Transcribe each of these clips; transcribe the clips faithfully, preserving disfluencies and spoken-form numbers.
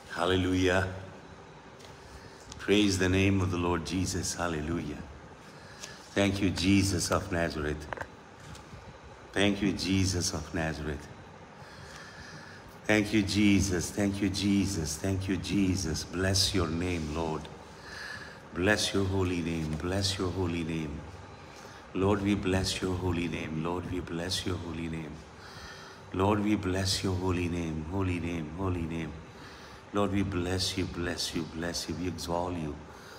Hallelujah. Praise the name of the Lord Jesus. Hallelujah. Thank you, Jesus of Nazareth. Thank you, Jesus of Nazareth. Thank you, Jesus. Thank you, Jesus. Thank you, Jesus. Bless your name, Lord. Bless your holy name. Bless your holy name. Lord, we bless your holy name. Lord, we bless your holy name. Lord, we bless your holy name. Holy name, holy name. Lord, we bless you, bless you, bless you. We exalt you.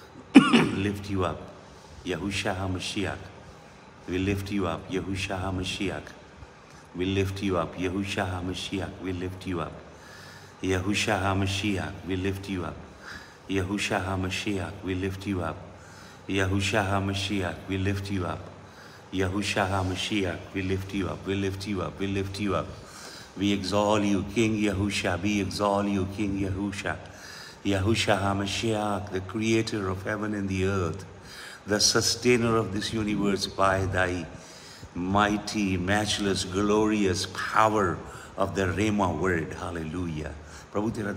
Lift you up. Yahushua HaMashiach. We lift you up. Yahushua HaMashiach. We lift you up. Yahushua HaMashiach. We lift you up. Yahushua HaMashiach. We lift you up. Yahushua HaMashiach. We lift you up. Yahushua HaMashiach. We lift you up. Yahushua HaMashiach. We lift you up. We lift you up. We lift you up. We exalt you, King Yahushua. We exalt you, King Yahushua. Yahushua HaMashiach, the creator of heaven and the earth, the sustainer of this universe by thy mighty, matchless, glorious power of the Rhema word. Hallelujah. प्रभु तेरा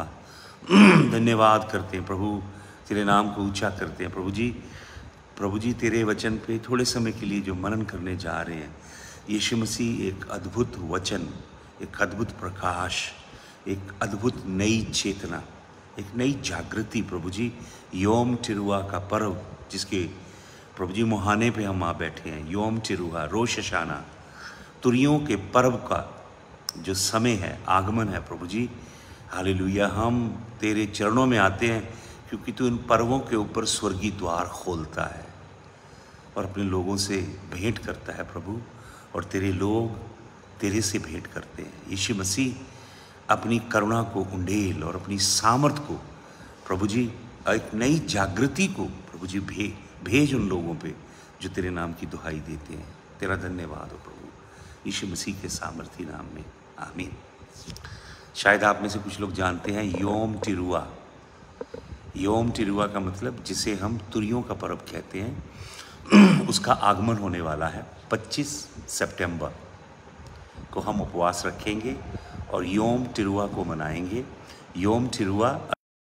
धन्यवाद धन्यवाद करते हैं प्रभु, तेरे नाम को ऊंचा करते हैं प्रभु जी। प्रभु जी तेरे वचन पे थोड़े समय के लिए जो मनन करने जा रहे हैं, यीशु मसीह एक अद्भुत वचन, एक अद्भुत प्रकाश, एक अद्भुत नई चेतना, एक नई जागृति प्रभु जी। योम टिरुआ का पर्व जिसके प्रभु जी मुहाने पे हम आ बैठे हैं, योम टिरुआ, रोश हशाना, तुरियों के पर्व का जो समय है, आगमन है प्रभु जी। हालेलुया। हम तेरे चरणों में आते हैं क्योंकि तू इन पर्वों के ऊपर स्वर्गीय द्वार खोलता है और अपने लोगों से भेंट करता है प्रभु, और तेरे लोग तेरे से भेंट करते हैं। यीशु मसीह अपनी करुणा को उंडेल और अपनी सामर्थ को प्रभु जी, एक नई जागृति को प्रभु जी भे, भेज उन लोगों पे जो तेरे नाम की दुहाई देते हैं। तेरा धन्यवाद हो प्रभु, यीशु मसीह के सामर्थी नाम में, आमीन। शायद आप में से कुछ लोग जानते हैं योम टिरुआ। योम टिरुआ का मतलब जिसे हम तुरियों का पर्व कहते हैं, उसका आगमन होने वाला है। पच्चीस सितंबर को हम उपवास रखेंगे और योम टिरुआ को मनाएंगे। योम टिरुआ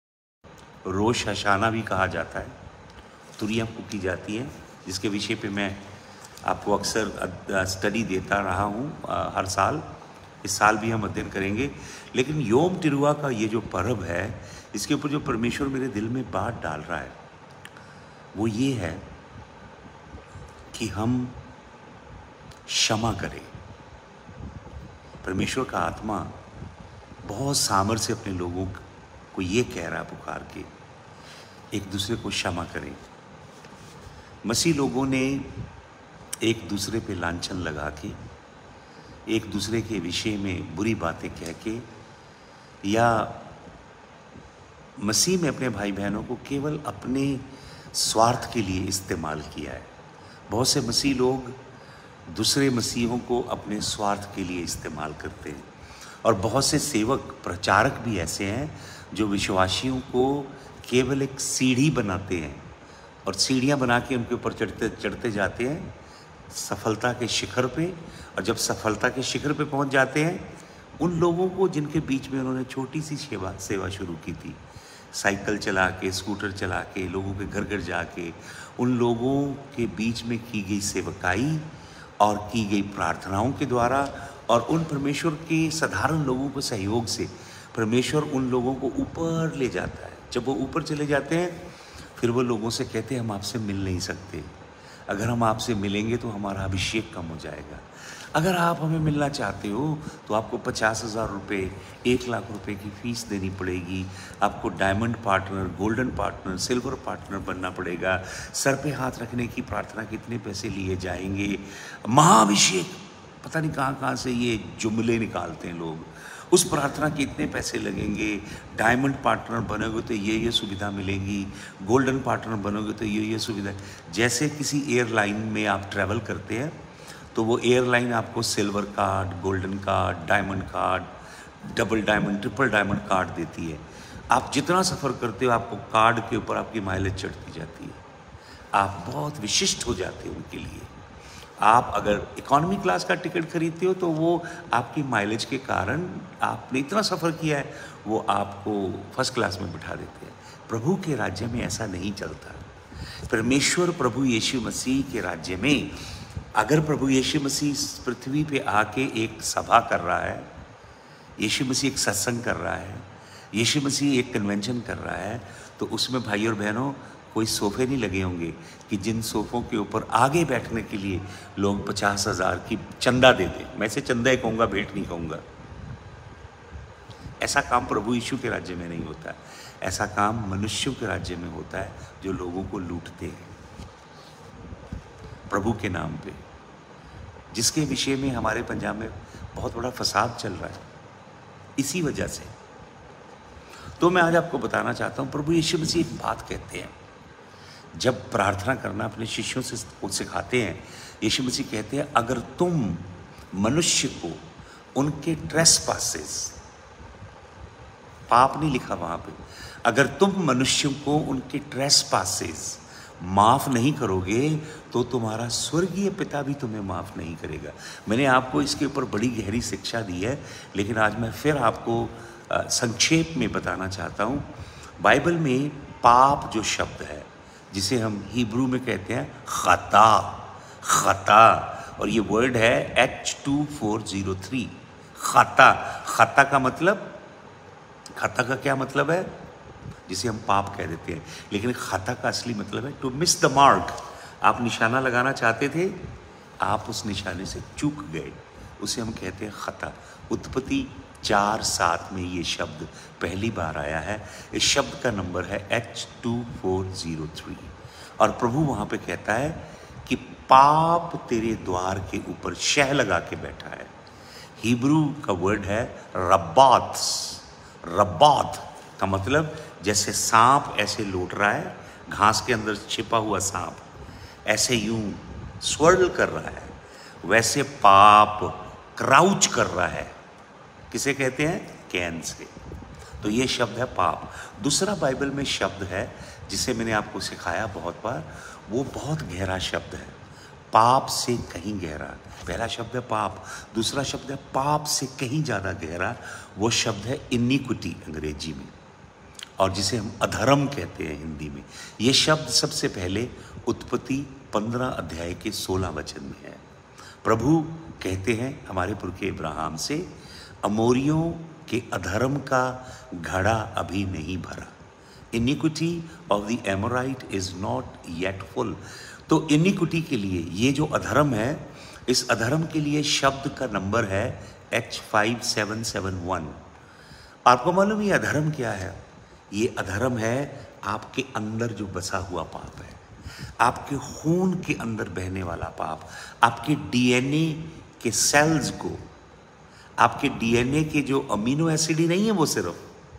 रोश हशाना भी कहा जाता है, तुरियां फूकी जाती हैं, जिसके विषय पे मैं आपको अक्सर स्टडी देता रहा हूँ हर साल। इस साल भी हम अध्ययन करेंगे। लेकिन योम टिरुआ का ये जो पर्व है, इसके ऊपर जो परमेश्वर मेरे दिल में बात डाल रहा है वो ये है कि हम क्षमा करें। परमेश्वर का आत्मा बहुत सामर्थ्य से अपने लोगों को ये कह रहा है पुकार के, एक दूसरे को क्षमा करें। मसीह लोगों ने एक दूसरे पे लांछन लगा के, एक दूसरे के विषय में बुरी बातें कह के, या मसीह में अपने भाई बहनों को केवल अपने स्वार्थ के लिए इस्तेमाल किया है। बहुत से मसीह लोग दूसरे मसीहों को अपने स्वार्थ के लिए इस्तेमाल करते हैं, और बहुत से सेवक प्रचारक भी ऐसे हैं जो विश्वासियों को केवल एक सीढ़ी बनाते हैं और सीढ़ियां बना के उनके ऊपर चढ़ते चढ़ते जाते हैं सफलता के शिखर पे। और जब सफलता के शिखर पे पहुंच जाते हैं, उन लोगों को जिनके बीच में उन्होंने छोटी सी सेवा सेवा शुरू की थी, साइकिल चला के, स्कूटर चला के, लोगों के घर घर जाके, उन लोगों के बीच में की गई सेवकाई और की गई प्रार्थनाओं के द्वारा और उन परमेश्वर के साधारण लोगों के सहयोग से परमेश्वर उन लोगों को ऊपर ले जाता है। जब वो ऊपर चले जाते हैं, फिर वो लोगों से कहते हैं हम आपसे मिल नहीं सकते, अगर हम आपसे मिलेंगे तो हमारा अभिषेक कम हो जाएगा। अगर आप हमें मिलना चाहते हो तो आपको पचास हज़ार रुपये, एक लाख रुपए की फ़ीस देनी पड़ेगी। आपको diamond partner, golden partner, silver partner बनना पड़ेगा। सर पे हाथ रखने की प्रार्थना कितने पैसे लिए जाएंगे। महाअभिषेक, पता नहीं कहाँ कहाँ से ये जुमले निकालते हैं लोग। उस प्रार्थना के इतने पैसे लगेंगे। डायमंड पार्टनर बनोगे तो ये ये सुविधा मिलेगी, गोल्डन पार्टनर बनोगे तो ये ये सुविधा। जैसे किसी एयरलाइन में आप ट्रैवल करते हैं तो वो एयरलाइन आपको silver card, golden card, diamond card, double diamond, triple diamond card देती है। आप जितना सफ़र करते हो आपको कार्ड के ऊपर आपकी माइलेज चढ़ती जाती है, आप बहुत विशिष्ट हो जाते हो उनके लिए। आप अगर इकोनॉमी क्लास का टिकट खरीदते हो तो वो आपकी माइलेज के कारण, आपने इतना सफ़र किया है, वो आपको फर्स्ट क्लास में बिठा देते हैं। प्रभु के राज्य में ऐसा नहीं चलता। परमेश्वर प्रभु यीशु मसीह के राज्य में अगर प्रभु यीशु मसीह पृथ्वी पे आके एक सभा कर रहा है, यीशु मसीह एक सत्संग कर रहा है, यीशु मसीह एक कन्वेंशन कर रहा है, तो उसमें भाई और बहनों कोई सोफे नहीं लगे होंगे कि जिन सोफ़ों के ऊपर आगे बैठने के लिए लोग पचास हज़ार की चंदा दे दें। मैं इसे चंदा ही कहूँगा, भेंट नहीं कहूँगा। ऐसा काम प्रभु यीशु के राज्य में नहीं होता। ऐसा काम मनुष्यों के राज्य में होता है जो लोगों को लूटते हैं प्रभु के नाम पे, जिसके विषय में हमारे पंजाब में बहुत बड़ा फसाद चल रहा है इसी वजह से। तो मैं आज आपको बताना चाहता हूँ, प्रभु यीशु मसीह एक बात कहते हैं, जब प्रार्थना करना अपने शिष्यों से वो सिखाते हैं। यीशु मसीह कहते हैं, अगर तुम मनुष्य को उनके ट्रेसपासेस, पाप नहीं लिखा वहां पे, अगर तुम मनुष्यों को उनके ट्रेसपासेस माफ नहीं करोगे तो तुम्हारा स्वर्गीय पिता भी तुम्हें माफ नहीं करेगा। मैंने आपको इसके ऊपर बड़ी गहरी शिक्षा दी है, लेकिन आज मैं फिर आपको आ, संक्षेप में बताना चाहता हूँ। बाइबल में पाप जो शब्द है, जिसे हम हिब्रू में कहते हैं खता, खता, और ये वर्ड है H two four zero three, खता। खता का मतलब, खता का क्या मतलब है? जिसे हम पाप कह देते हैं, लेकिन खता का असली मतलब है टू मिस द मार्क। आप निशाना लगाना चाहते थे, आप उस निशाने से चूक गए, उसे हम कहते हैं खता। उत्पत्ति चार सात में ये शब्द पहली बार आया है। इस शब्द का नंबर है H two four zero three, और प्रभु वहाँ पे कहता है कि पाप तेरे द्वार के ऊपर शह लगा के बैठा है। हिब्रू का वर्ड है रब्बात। रब्बात का मतलब जैसे सांप ऐसे लौट रहा है, घास के अंदर छिपा हुआ सांप ऐसे यूं स्वर्ल कर रहा है, वैसे पाप क्राउच कर रहा है। किसे कहते हैं? Can say. तो ये शब्द है पाप। दूसरा बाइबल में शब्द है जिसे मैंने आपको सिखाया बहुत बार, वो बहुत गहरा शब्द है, पाप से कहीं गहरा। पहला शब्द है पाप, दूसरा शब्द है पाप से कहीं ज़्यादा गहरा, वो शब्द है इनिक्विटी अंग्रेजी में, और जिसे हम अधर्म कहते हैं हिंदी में। ये शब्द सबसे पहले उत्पत्ति पंद्रह अध्याय के सोलह वचन में है। प्रभु कहते हैं हमारे पुरखे इब्राहिम से, अमोरियों के अधर्म का घड़ा अभी नहीं भरा। Iniquity of the Amorite is not yet full. तो इनिक्विटी के लिए, ये जो अधर्म है, इस अधर्म के लिए शब्द का नंबर है H five seven seven one. आपको मालूम ये अधर्म क्या है? ये अधर्म है आपके अंदर जो बसा हुआ पाप है, आपके खून के अंदर बहने वाला पाप, आपके डीएनए के सेल्स को, आपके डीएनए के जो अमीनो एसिड ही नहीं है, वो सिर्फ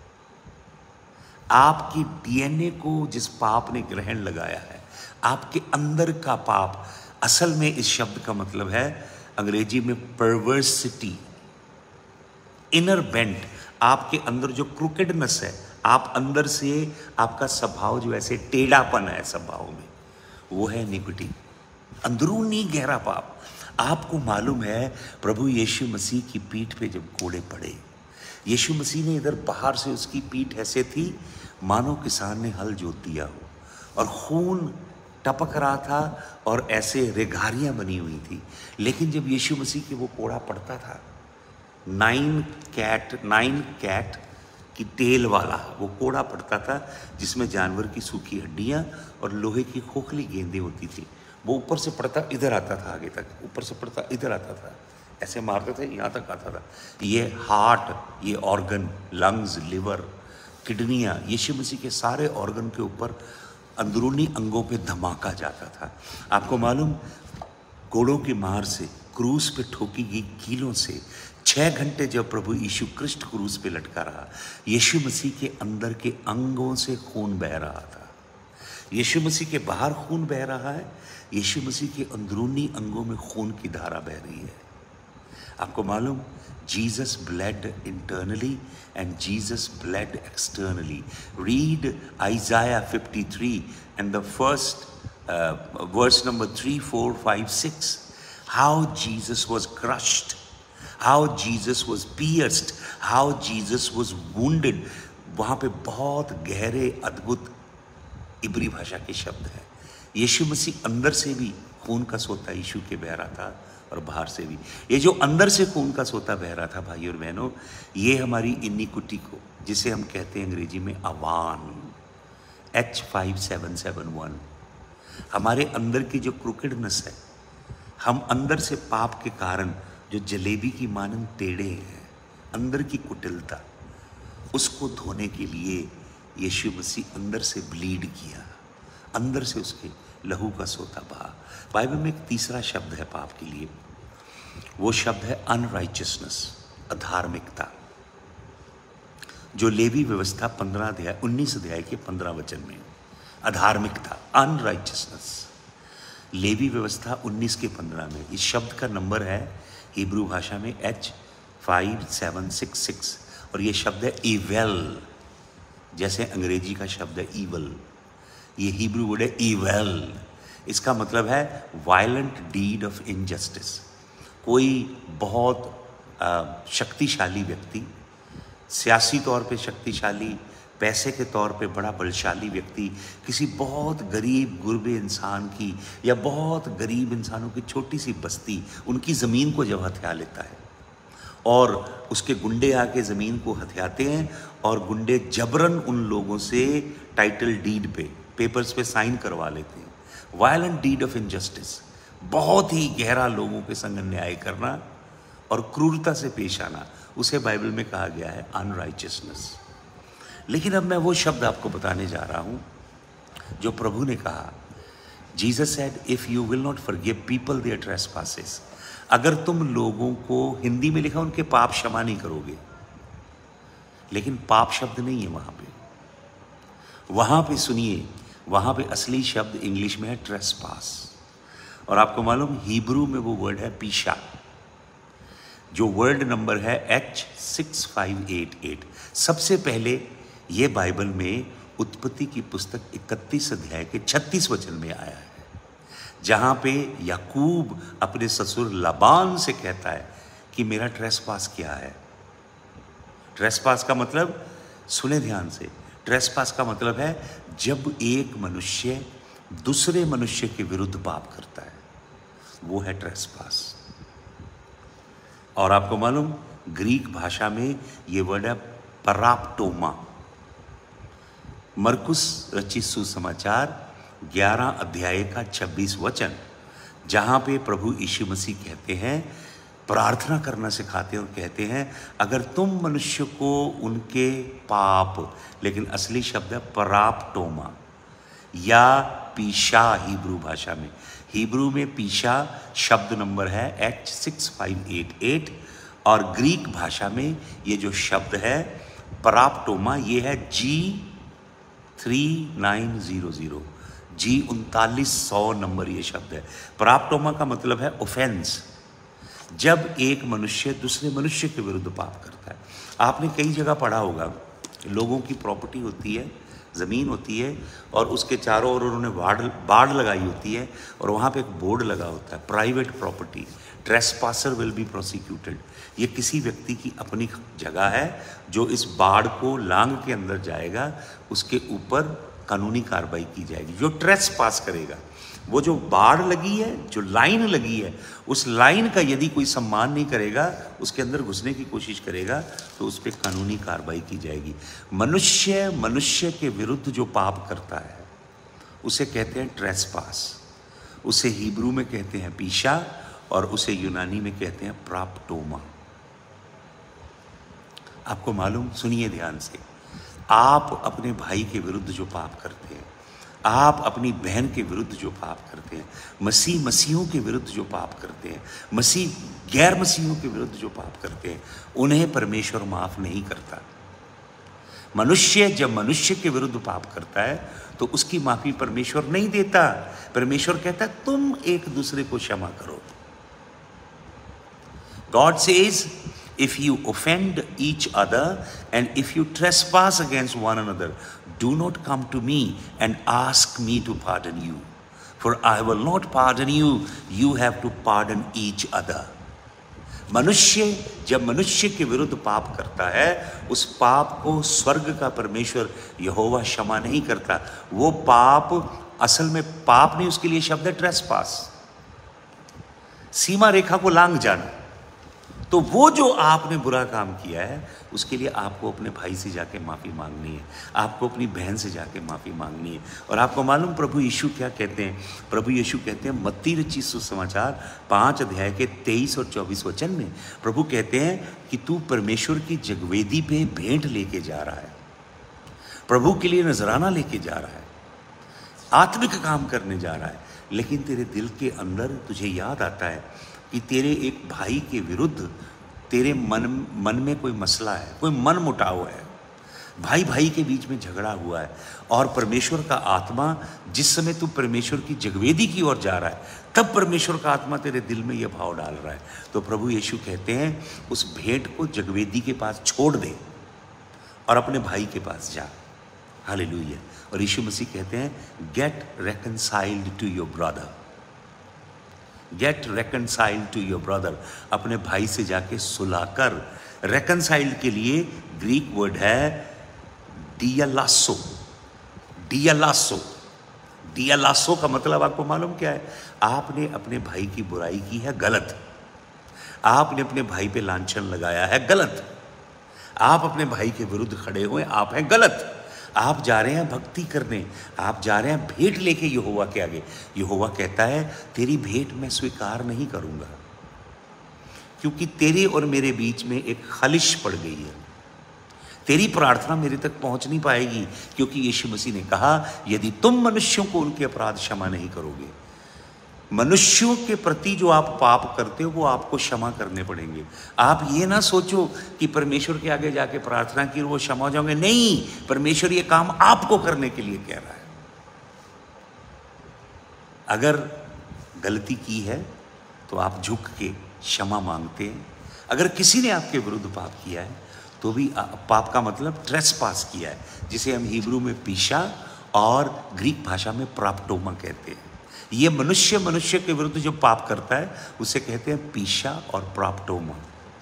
आपकी डीएनए को जिस पाप ने ग्रहण लगाया है, आपके अंदर का पाप। असल में इस शब्द का मतलब है अंग्रेजी में परवर्सिटी, इनर बेंट। आपके अंदर जो क्रूकेडनेस है, आप अंदर से, आपका स्वभाव जो ऐसे टेढ़ापन है स्वभाव में, वो है इनिक्विटी, अंदरूनी गहरा पाप। आपको मालूम है प्रभु यीशु मसीह की पीठ पे जब कोड़े पड़े, यीशु मसीह ने इधर बाहर से, उसकी पीठ ऐसे थी मानो किसान ने हल जोत दिया हो, और खून टपक रहा था और ऐसे रेघारियां बनी हुई थी। लेकिन जब यीशु मसीह के वो कोड़ा पड़ता था, नाइन कैट नाइन कैट की टेल वाला वो कोड़ा पड़ता था, जिसमें जानवर की सूखी हड्डियां और लोहे की खोखली गेंदें होती थी। वो ऊपर से पड़ता इधर आता था, आगे तक, ऊपर से पड़ता इधर आता था, ऐसे मारते थे, यहाँ तक आता था। ये हार्ट, ये ऑर्गन, लंग्स, लिवर, किडनियाँ, यीशु मसीह के सारे ऑर्गन के ऊपर अंदरूनी अंगों पे धमाका जाता था। आपको मालूम, कोड़ों की मार से, क्रूस पे ठोकी गई कीलों से छः घंटे जब प्रभु यीशु क्रिस्ट क्रूस पे लटका रहा, यीशु मसीह के अंदर के अंगों से खून बह रहा था। यीशु मसीह के बाहर खून बह रहा है, यीशु मसीह के अंदरूनी अंगों में खून की धारा बह रही है। आपको मालूम, Jesus bled internally and Jesus bled externally. Read Isaiah fifty-three and the first uh, verse number three, four, five, six. how Jesus was crushed, how Jesus was pierced, how Jesus was wounded. वहाँ पे बहुत गहरे अद्भुत इब्री भाषा के शब्द हैं। यीशु मसीह अंदर से भी खून का सोता यीशु के बह रहा था और बाहर से भी। ये जो अंदर से खून का सोता बह रहा था भाई और बहनों, ये हमारी इनिक्विटी को, जिसे हम कहते हैं अंग्रेजी में अवान, H five seven seven one, हमारे अंदर की जो क्रुकेडनेस है, हम अंदर से पाप के कारण जो जलेबी की मानन टेढ़े हैं, अंदर की कुटिलता, उसको धोने के लिए यीशु मसीह अंदर से ब्लीड किया, अंदर से उसके लहू का सोता बहा। बाइबल में एक तीसरा शब्द है पाप के लिए, वो शब्द है अनराइचियसनेस, अधार्मिकता, जो लेवी व्यवस्था पंद्रह अध्याय उन्नीस अध्याय के पंद्रह वचन में, अधार्मिकता, अनराइचियसनेस, लेवी व्यवस्था उन्नीस के पंद्रह में। इस शब्द का नंबर है हिब्रू भाषा में H five seven six six, और ये शब्द है इवेल, जैसे अंग्रेजी का शब्द है ईवल, ये हिब्रू वर्ड है इवेल। इसका मतलब है वायलेंट डीड ऑफ इनजस्टिस। कोई बहुत शक्तिशाली व्यक्ति, सियासी तौर पे शक्तिशाली, पैसे के तौर पे बड़ा बलशाली व्यक्ति, किसी बहुत गरीब गुरबे इंसान की या बहुत गरीब इंसानों की छोटी सी बस्ती, उनकी ज़मीन को जब हथिया लेता है और उसके गुंडे आके ज़मीन को हथियाते हैं और गुंडे जबरन उन लोगों से टाइटल डीड पे, पेपर्स पे साइन करवा लेते हैं। वायलेंट डीड ऑफ इनजस्टिस, बहुत ही गहरा लोगों के संग न्याय करना और क्रूरता से पेश आना, उसे बाइबल में कहा गया है अनराइचियसनेस। लेकिन अब मैं वो शब्द आपको बताने जा रहा हूँ जो प्रभु ने कहा। Jesus said, if you will not forgive people their trespasses, अगर तुम लोगों को, हिंदी में लिखा उनके पाप क्षमा नहीं करोगे, लेकिन पाप शब्द नहीं है वहाँ पे, वहाँ पे सुनिए, वहाँ पे असली शब्द इंग्लिश में है ट्रेसपास, और आपको मालूम हिब्रू में वो वर्ड है पीशा, जो वर्ड नंबर है H six five eight eight. सबसे पहले ये बाइबल में उत्पत्ति की पुस्तक इकतीस अध्याय के छत्तीस वचन में आया है, जहाँ पे याकूब अपने ससुर लाबान से कहता है कि मेरा ट्रेसपास क्या है। ट्रेसपास का मतलब, सुने ध्यान से, ट्रेसपास का मतलब है जब एक मनुष्य दूसरे मनुष्य के विरुद्ध पाप करता है, वो है ट्रेसपास। और आपको मालूम ग्रीक भाषा में ये वर्ड है पराप्टोमा। मरकुस रचित सुसमाचार ग्यारह अध्याय का छब्बीस वचन, जहाँ पे प्रभु यीशु मसीह कहते हैं, प्रार्थना करना सिखाते हैं और कहते हैं, अगर तुम मनुष्य को उनके पाप, लेकिन असली शब्द है पराप्टोमा या पीशा हिब्रू भाषा में। हिब्रू में पीशा शब्द नंबर है H six five eight eight, और ग्रीक भाषा में ये जो शब्द है पराप्टोमा, ये है G three nine zero zero, G उनतालीस सौ नंबर ये शब्द है। पराप्टोमा का मतलब है ऑफेंस, जब एक मनुष्य दूसरे मनुष्य के विरुद्ध पाप करता है। आपने कई जगह पढ़ा होगा, लोगों की प्रॉपर्टी होती है, ज़मीन होती है, और उसके चारों ओर उन्होंने बाड़ बाड़ लगाई होती है, और वहाँ पे एक बोर्ड लगा होता है, private property, trespasser will be prosecuted. ये किसी व्यक्ति की अपनी जगह है, जो इस बाड़ को लांग के अंदर जाएगा, उसके ऊपर कानूनी कार्रवाई की जाएगी। जो ट्रेसपास करेगा, वो जो बाड़ लगी है, जो लाइन लगी है, उस लाइन का यदि कोई सम्मान नहीं करेगा, उसके अंदर घुसने की कोशिश करेगा, तो उस पर कानूनी कार्रवाई की जाएगी। मनुष्य मनुष्य के विरुद्ध जो पाप करता है उसे कहते हैं ट्रेसपास, उसे हिब्रू में कहते हैं पीशा, और उसे यूनानी में कहते हैं प्राप्टोमा। आपको मालूम, सुनिए ध्यान से, आप अपने भाई के विरुद्ध जो पाप करते हैं, आप अपनी बहन के विरुद्ध जो पाप करते हैं, मसीह मसीहों के विरुद्ध जो पाप करते हैं, मसीह गैर मसीहों के विरुद्ध जो पाप करते हैं, उन्हें परमेश्वर माफ नहीं करता। मनुष्य जब मनुष्य के विरुद्ध पाप करता है तो उसकी माफी परमेश्वर नहीं देता। परमेश्वर कहता है तुम एक दूसरे को क्षमा करो। God says, if you offend each other and if you trespass against one another, do not come to me and ask me to pardon you. For I will not pardon you, you have to pardon each other. मनुष्य जब मनुष्य के विरुद्ध पाप करता है, उस पाप को स्वर्ग का परमेश्वर यहोवा क्षमा नहीं करता। वो पाप असल में पाप नहीं, उसके लिए शब्द है ट्रेसपास, सीमा रेखा को लांघ जाना। तो वो जो आपने बुरा काम किया है, उसके लिए आपको अपने भाई से जाके माफ़ी मांगनी है, आपको अपनी बहन से जाके माफ़ी मांगनी है। और आपको मालूम प्रभु यीशु क्या कहते हैं? प्रभु यीशु कहते हैं मत्ती रचित सुसमाचार पाँच अध्याय के तेईस और चौबीस वचन में, प्रभु कहते हैं कि तू परमेश्वर की जगवेदी पे भेंट लेके जा रहा है, प्रभु के लिए नजराना लेके जा रहा है, आत्मिक काम करने जा रहा है, लेकिन तेरे दिल के अंदर तुझे याद आता है कि तेरे एक भाई के विरुद्ध तेरे मन मन में कोई मसला है, कोई मन मुटाव है, भाई भाई के बीच में झगड़ा हुआ है। और परमेश्वर का आत्मा जिस समय तू परमेश्वर की जगवेदी की ओर जा रहा है, तब परमेश्वर का आत्मा तेरे दिल में यह भाव डाल रहा है। तो प्रभु यीशु कहते हैं उस भेंट को जगवेदी के पास छोड़ दे और अपने भाई के पास जा। हालेलुया। और यीशु मसीह कहते हैं get reconciled to your brother, get reconciled to your brother, अपने भाई से जाके सुलाकर। रेकनसाइल्ड के लिए ग्रीक वर्ड है डियालासो, डियालासो। डियालासो का मतलब आपको मालूम क्या है? आपने अपने भाई की बुराई की है, गलत, आपने अपने भाई पे लांछन लगाया है, गलत, आप अपने भाई के विरुद्ध खड़े हुए, आप हैं गलत। आप जा रहे हैं भक्ति करने, आप जा रहे हैं भेंट लेके यहोवा के आगे। यहोवा कहता है तेरी भेंट मैं स्वीकार नहीं करूंगा, क्योंकि तेरे और मेरे बीच में एक खलिश पड़ गई है। तेरी प्रार्थना मेरे तक पहुंच नहीं पाएगी, क्योंकि यीशु मसीह ने कहा यदि तुम मनुष्यों को उनके अपराध क्षमा नहीं करोगे, मनुष्यों के प्रति जो आप पाप करते हो वो आपको क्षमा करने पड़ेंगे। आप ये ना सोचो कि परमेश्वर के आगे जाके प्रार्थना की वो क्षमा हो जाओगे, नहीं, परमेश्वर ये काम आपको करने के लिए कह रहा है। अगर गलती की है तो आप झुक के क्षमा मांगते हैं। अगर किसी ने आपके विरुद्ध पाप किया है तो भी पाप का मतलब ट्रेसपास किया है, जिसे हम हिब्रू में पीशा और ग्रीक भाषा में प्राप्टोमा कहते हैं। ये मनुष्य मनुष्य के विरुद्ध जो पाप करता है उसे कहते हैं पीशा और प्राप्टोमा।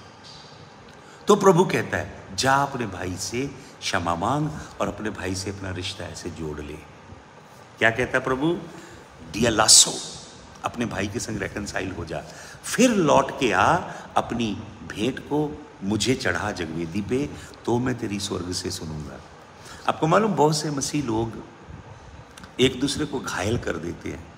तो प्रभु कहता है जा अपने भाई से क्षमा मांग और अपने भाई से अपना रिश्ता ऐसे जोड़ ले। क्या कहता है प्रभु? डियालासो, अपने भाई के संग रेकनसाइल हो जा, फिर लौट के आ, अपनी भेंट को मुझे चढ़ा जगवेदी पे, तो मैं तेरी स्वर्ग से सुनूंगा। आपको मालूम बहुत से मसीह लोग एक दूसरे को घायल कर देते हैं,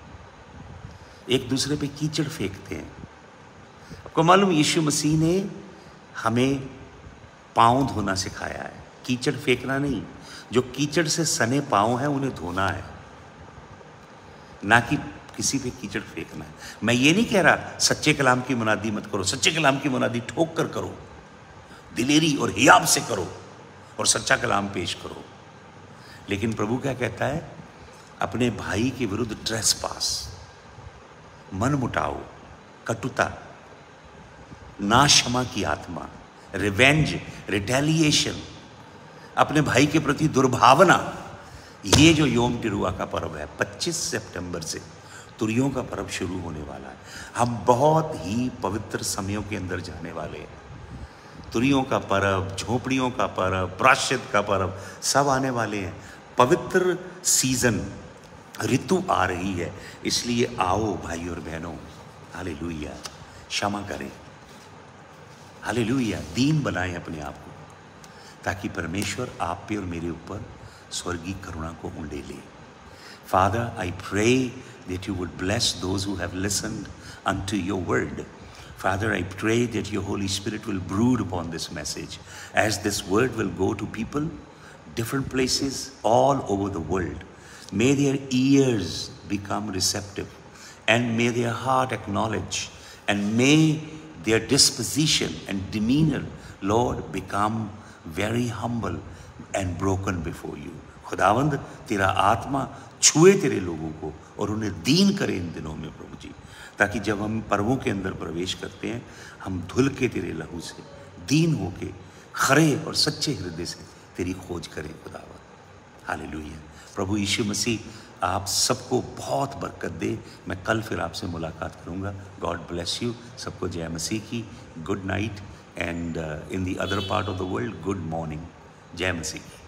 एक दूसरे पे कीचड़ फेंकते हैं। आपको मालूम यीशु मसीह ने हमें पाँव धोना सिखाया है, कीचड़ फेंकना नहीं। जो कीचड़ से सने पाँव हैं उन्हें धोना है, ना कि किसी पे कीचड़ फेंकना है। मैं ये नहीं कह रहा सच्चे कलाम की मुनादी मत करो, सच्चे कलाम की मुनादी ठोक कर करो, दिलेरी और हियाब से करो और सच्चा कलाम पेश करो। लेकिन प्रभु क्या कहता है? अपने भाई के विरुद्ध ट्रेसपास, मन मुटाव, कटुता, नाक्षमा की आत्मा, रिवेंज, रिटेलिएशन, अपने भाई के प्रति दुर्भावना, ये जो योम टिरुआ का पर्व है पच्चीस सितंबर से तुरियों का पर्व शुरू होने वाला है। हम बहुत ही पवित्र समयों के अंदर जाने वाले हैं। तुरियों का पर्व, झोपड़ियों का पर्व, प्रायश्चित का पर्व सब आने वाले हैं। पवित्र सीजन, ऋतु आ रही है, इसलिए आओ भाई और बहनों, हालेलुया, क्षमा करें, हालेलुया, दीन बनाएं अपने आप को, ताकि परमेश्वर आप पे और मेरे ऊपर स्वर्गीय करुणा को उंडे ले। Father, I pray that you would bless those who have listened unto your word. Father, I pray that your Holy Spirit will brood upon this message, as this word will go to people, different places all over the world. May their ears become receptive, and may their heart acknowledge, and may their disposition and demeanor, Lord, become very humble and broken before you. खुदावंद, तेरा आत्मा छुए तेरे लोगों को और उन्हें दीन करे इन दिनों में प्रभु जी, ताकि जब हम पर्वों के अंदर प्रवेश करते हैं हम धुल के तेरे लहू से दीन होके खरे और सच्चे हृदय से तेरी खोज करें खुदावंद। हालेलुया। प्रभु यीशु मसीह आप सबको बहुत बरकत दे। मैं कल फिर आपसे मुलाकात करूँगा। God bless you. सबको जय मसीह की। Good night and in the other part of the world good morning. जय मसीह की।